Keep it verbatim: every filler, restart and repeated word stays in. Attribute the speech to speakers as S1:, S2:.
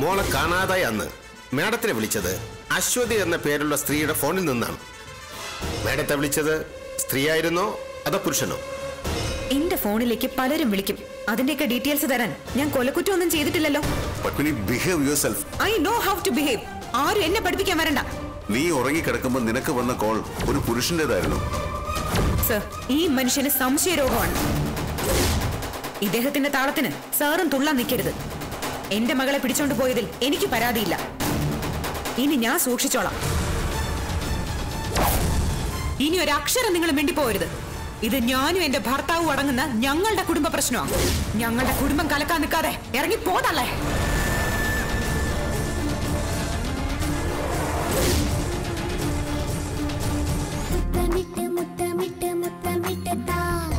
S1: മോളെ കാണാതായി അന്ന് മാഡത്തിനെ വിളിച്ചത് അശ്വതി എന്ന പേരുള്ള സ്ത്രീയുടെ ഫോണിൽ നിന്നാണ്. മാഡത്തെ വിളിച്ചത് സ്ത്രീയായിരുന്നോ അതോ പുരുഷനോ?
S2: എന്റെ ഫോണിലേക്ക് പലരും വിളിക്കും. അതിന്റെയൊക്കെ ഡീറ്റെയിൽസ് തരാൻ ഞാൻ കൊലക്കുറ്റം ഒന്നും ചെയ്തിട്ടില്ലല്ലോ.
S3: I know how to behave. ആരും എന്നെ പഠിപ്പിക്കാൻ വരണ്ട.
S4: നീ ഉറങ്ങിക്കിടക്കുമ്പോൾ നിനക്ക് വന്ന കോൾ ഒരു പുരുഷന്റേതായിരുന്നു.
S2: സർ, ഈ മനുഷ്യന് സംശയരോഗമാണ്. ഇദ്ദേഹത്തിന്റെ താളത്തിന് സാറും തുള്ളാൻ നിൽക്കരുത്. എന്റെ മകളെ പിടിച്ചോണ്ട് പോയതിൽ എനിക്ക് പരാതിയില്ല. ഇനി ഞാൻ സൂക്ഷിച്ചോളാം. ഇനി ഒരു അക്ഷരം നിങ്ങൾ മിണ്ടിപ്പോരുത്. ഇത് ഞാനും എന്റെ ഭർത്താവും അടങ്ങുന്ന ഞങ്ങളുടെ കുടുംബ പ്രശ്നമാണ്. ഞങ്ങളുടെ കുടുംബം കലക്കാൻ നിൽക്കാതെ ഇറങ്ങി പോതല്ലേ.
S5: മുത്തമിട്ട് മുത്തമിട്ട് മുത്തമിട്ട് താ